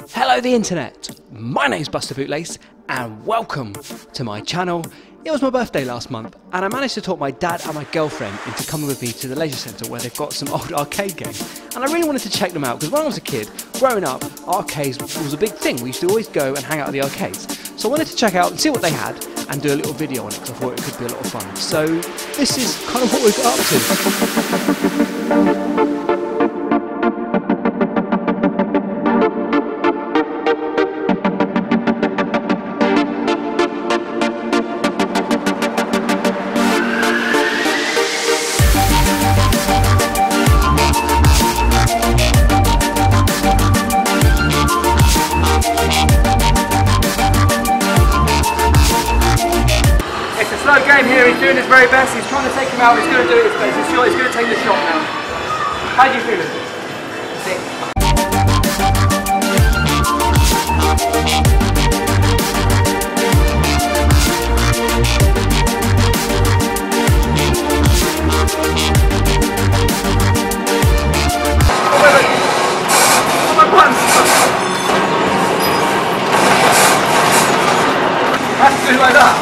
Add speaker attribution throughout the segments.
Speaker 1: Hello the internet, my name's Buster Bootlace and welcome to my channel. It was my birthday last month and I managed to talk my dad and my girlfriend into coming with me to the leisure centre where they've got some old arcade games, and I really wanted to check them out because when I was a kid, growing up, arcades was a big thing. We used to always go and hang out at the arcades, so I wanted to check out and see what they had and do a little video on it because I thought it could be a lot of fun. So this is kind of what we've got up to.
Speaker 2: Slow game here, he's doing his very best, he's trying to take him out, he's going to do it his best, he's sure he's going to take the shot now. How do you feel it? Sick. Oh, wait. Oh, my buttons! Has to do like that.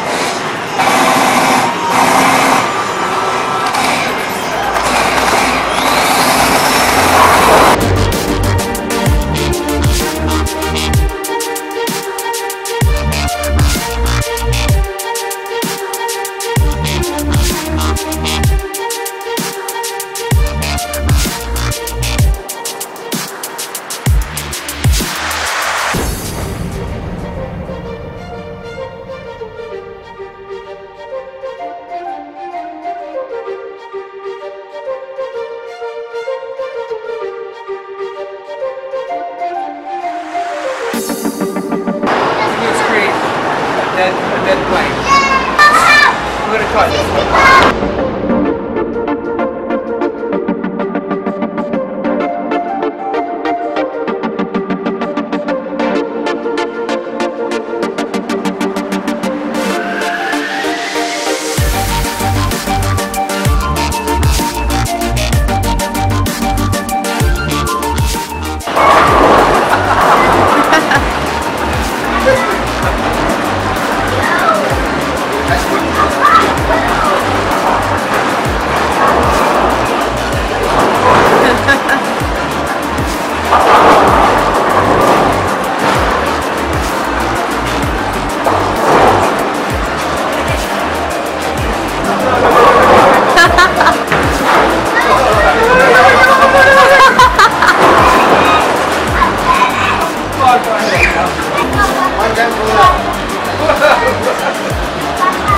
Speaker 2: And then play. I'm going to try this one.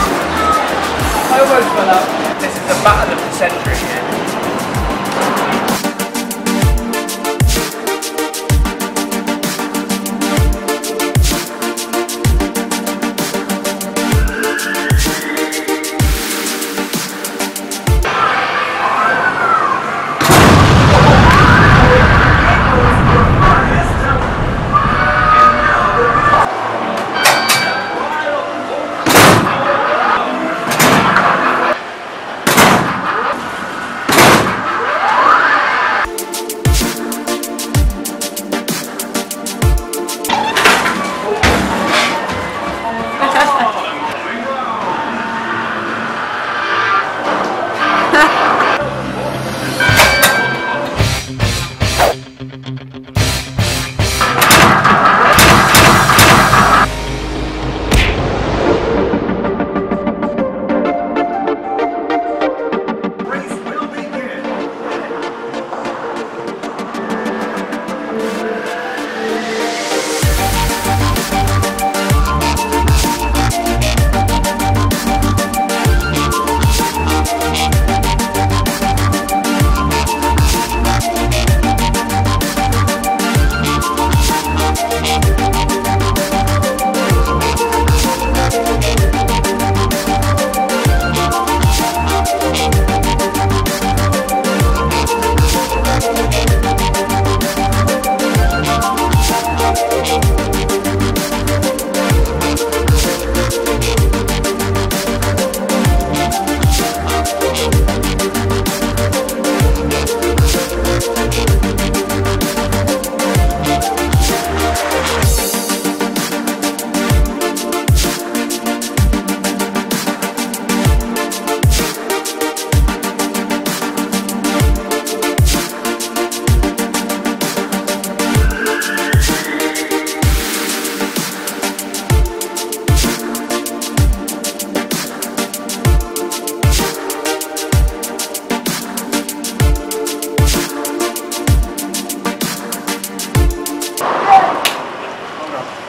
Speaker 2: I almost fell out. This is the battle of the century here.